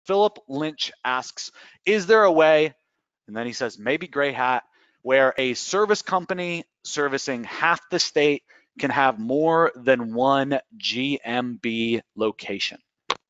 Philip Lynch asks, is there a way, and then he says, maybe gray hat, where a service company servicing half the state can have more than one GMB location?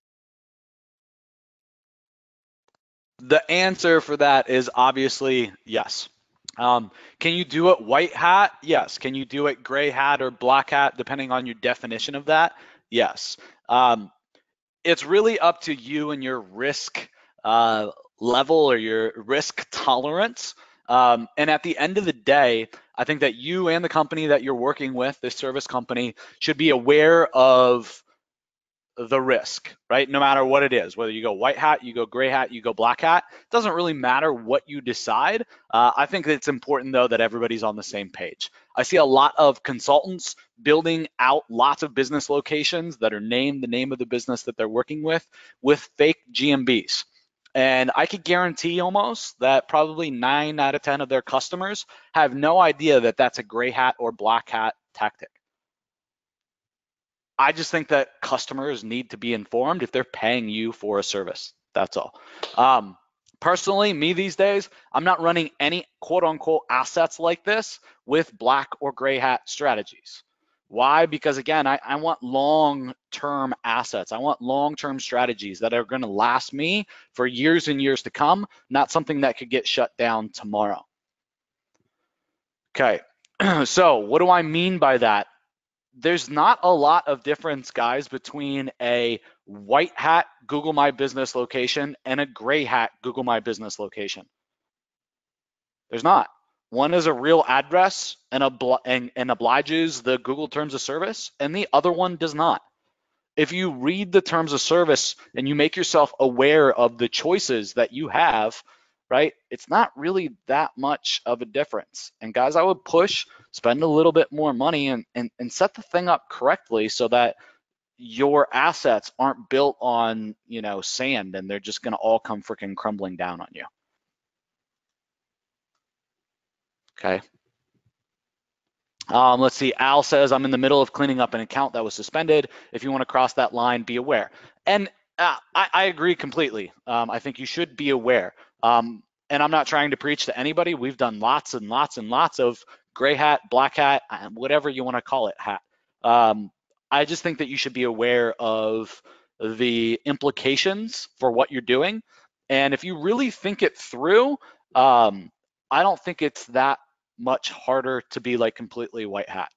The answer for that is obviously yes. Can you do it white hat? Yes. Can you do it gray hat or black hat, depending on your definition of that? Yes. It's really up to you and your risk level or your risk tolerance. And at the end of the day, I think that you and the company that you're working with, this service company, should be aware of the risk, right? No matter what it is, whether you go white hat, you go gray hat, you go black hat, it doesn't really matter what you decide. I think that it's important though that everybody's on the same page. I see a lot of consultants building out lots of business locations that are named the name of the business that they're working with fake GMBs. And I could guarantee almost that probably 9 out of 10 of their customers have no idea that that's a gray hat or black hat tactic. I just think that customers need to be informed if they're paying you for a service. That's all. Personally, me these days, I'm not running any quote unquote assets like this with black or gray hat strategies. Why? Because again, I want long-term assets. I want long-term strategies that are going to last me for years and years to come, not something that could get shut down tomorrow. Okay, so what do I mean by that? There's not a lot of difference, guys, between a white hat Google My Business location and a gray hat Google My Business location. There's not. One is a real address and obliges the Google Terms of Service, and the other one does not. If you read the Terms of Service and you make yourself aware of the choices that you have, right, it's not really that much of a difference. And guys, I would push, spend a little bit more money and set the thing up correctly so that your assets aren't built on, you know, sand and they're just gonna all come freaking crumbling down on you. Okay. Let's see, Al says, I'm in the middle of cleaning up an account that was suspended. If you want to cross that line, be aware. And I agree completely. I think you should be aware. And I'm not trying to preach to anybody. We've done lots and lots and lots of gray hat, black hat, whatever you want to call it, hat. I just think that you should be aware of the implications for what you're doing. And if you really think it through, I don't think it's that much harder to be like completely white hat.